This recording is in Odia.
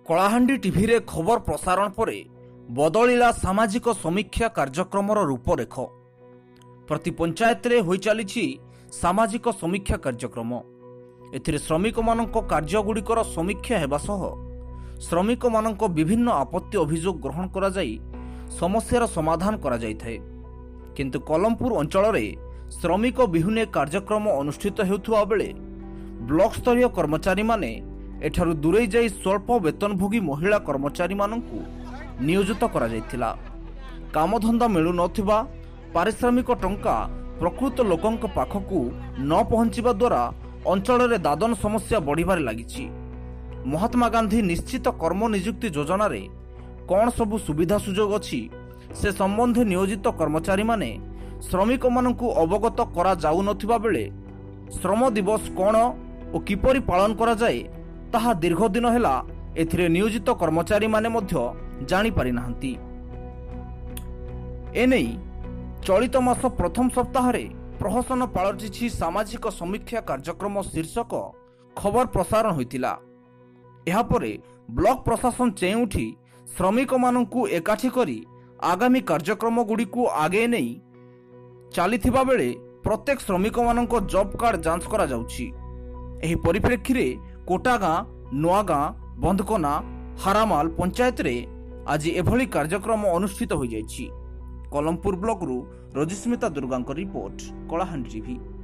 କଳାହାଣ୍ଡି ଟିଭିରେ ଖବର ପ୍ରସାରଣ ପରେ ବଦଳିଲା ସାମାଜିକ ସମୀକ୍ଷା କାର୍ଯ୍ୟକ୍ରମର ରୂପରେଖ। ପ୍ରତି ପଞ୍ଚାୟତରେ ହୋଇ ଚାଲିଛି ସାମାଜିକ ସମୀକ୍ଷା କାର୍ଯ୍ୟକ୍ରମ। ଏଥିରେ ଶ୍ରମିକମାନଙ୍କ କାର୍ଯ୍ୟଗୁଡ଼ିକର ସମୀକ୍ଷା ହେବା ସହ ଶ୍ରମିକମାନଙ୍କ ବିଭିନ୍ନ ଆପତ୍ତି ଅଭିଯୋଗ ଗ୍ରହଣ କରାଯାଇ ସମସ୍ୟାର ସମାଧାନ କରାଯାଇଥାଏ। କିନ୍ତୁ କଲମପୁର ଅଞ୍ଚଳରେ ଶ୍ରମିକ ବିହୁନେ କାର୍ଯ୍ୟକ୍ରମ ଅନୁଷ୍ଠିତ ହେଉଥିବା ବେଳେ ବ୍ଲକ ସ୍ତରୀୟ କର୍ମଚାରୀମାନେ ଏଠାରୁ ଦୂରେଇ ଯାଇ ସ୍ୱଳ୍ପ ବେତନଭୋଗୀ ମହିଳା କର୍ମଚାରୀମାନଙ୍କୁ ନିୟୋଜିତ କରାଯାଇଥିଲା। କାମଧନ୍ଦା ମିଳୁନଥିବା ପାରିଶ୍ରମିକ ଟଙ୍କା ପ୍ରକୃତ ଲୋକଙ୍କ ପାଖକୁ ନ ପହଞ୍ଚିବା ଦ୍ୱାରା ଅଞ୍ଚଳରେ ଦାଦନ ସମସ୍ୟା ବଢ଼ିବାରେ ଲାଗିଛି। ମହାତ୍ମା ଗାନ୍ଧୀ ନିଶ୍ଚିତ କର୍ମ ନିଯୁକ୍ତି ଯୋଜନାରେ କ'ଣ ସବୁ ସୁବିଧା ସୁଯୋଗ ଅଛି ସେ ସମ୍ବନ୍ଧେ ନିୟୋଜିତ କର୍ମଚାରୀମାନେ ଶ୍ରମିକମାନଙ୍କୁ ଅବଗତ କରାଯାଉନଥିବା ବେଳେ ଶ୍ରମ ଦିବସ କ'ଣ ଓ କିପରି ପାଳନ କରାଯାଏ ତାହା ଦୀର୍ଘ ଦିନ ହେଲା ଏଥିରେ ନିୟୋଜିତ କର୍ମଚାରୀମାନେ ମଧ୍ୟ ଜାଣିପାରିନାହାନ୍ତି। ଏନେଇ ଚଳିତ ମାସ ପ୍ରଥମ ସପ୍ତାହରେ ପ୍ରହସନ ପାଲଟିଛି ସାମାଜିକ ସମୀକ୍ଷା କାର୍ଯ୍ୟକ୍ରମ ଶୀର୍ଷକ ଖବର ପ୍ରସାରଣ ହୋଇଥିଲା। ଏହାପରେ ବ୍ଲକ ପ୍ରଶାସନ ଚେଇଁ ଉଠି ଶ୍ରମିକମାନଙ୍କୁ ଏକାଠି କରି ଆଗାମୀ କାର୍ଯ୍ୟକ୍ରମଗୁଡ଼ିକୁ ଆଗେଇ ନେଇ ଚାଲିଥିବା ବେଳେ ପ୍ରତ୍ୟେକ ଶ୍ରମିକମାନଙ୍କ ଜବ୍ କାର୍ଡ ଯାଞ୍ଚ କରାଯାଉଛି। ଏହି ପରିପ୍ରେକ୍ଷୀରେ କୋଟାଗାଁ, ନୂଆଗାଁ, ବନ୍ଧକନା, ହାରାମାଲ ପଞ୍ଚାୟତରେ ଆଜି ଏଭଳି କାର୍ଯ୍ୟକ୍ରମ ଅନୁଷ୍ଠିତ ହୋଇଯାଇଛି। କଲମପୁର ବ୍ଲକରୁ ରଜିସ୍ମିତା ଦୁର୍ଗାଙ୍କ ରିପୋର୍ଟ, କଳାହାଣ୍ଡି ଟିଭି।